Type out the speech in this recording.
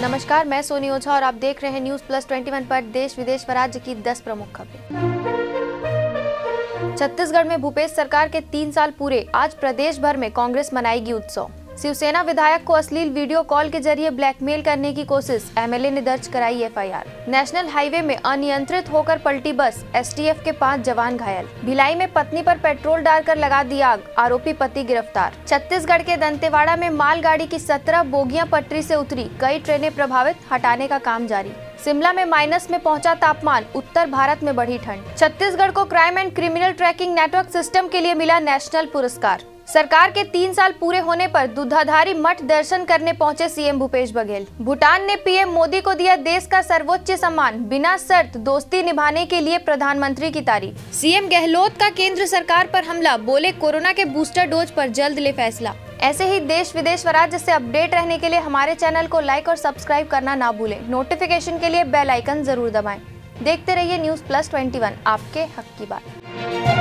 नमस्कार, मैं सोनी ओझा और आप देख रहे हैं न्यूज प्लस 21 पर देश विदेश व राज्य की 10 प्रमुख खबरें। छत्तीसगढ़ में भूपेश सरकार के 3 साल पूरे, आज प्रदेश भर में कांग्रेस मनाएगी उत्सव। शिवसेना विधायक को अश्लील वीडियो कॉल के जरिए ब्लैकमेल करने की कोशिश, एमएलए ने दर्ज कराई एफआईआर। नेशनल हाईवे में अनियंत्रित होकर पलटी बस, एसटीएफ के 5 जवान घायल। भिलाई में पत्नी पर पेट्रोल डालकर लगा दी आग, आरोपी पति गिरफ्तार। छत्तीसगढ़ के दंतेवाड़ा में मालगाड़ी की 17 बोगियां पटरी से उतरी, कई ट्रेनें प्रभावित, हटाने का काम जारी। शिमला में माइनस में पहुंचा तापमान, उत्तर भारत में बढ़ी ठंड। छत्तीसगढ़ को crime and criminal tracking network system के लिए मिला नेशनल पुरस्कार। सरकार के 3 साल पूरे होने पर दूधाधारी मठ दर्शन करने पहुंचे सीएम भूपेश बघेल। भूटान ने पीएम मोदी को दिया देश का सर्वोच्च सम्मान, बिना शर्त दोस्ती निभाने के लिए प्रधानमंत्री की तारीफ। सीएम गहलोत का केंद्र सरकार पर हमला, बोले कोरोना के बूस्टर डोज पर जल्द ले फैसला। ऐसे ही देश विदेश व राज्य से अपडेट रहने के लिए हमारे चैनल को लाइक और सब्सक्राइब करना ना भूलें। नोटिफिकेशन के लिए बेल आइकन जरूर दबाएं। देखते रहिए न्यूज प्लस 21, आपके हक की बात।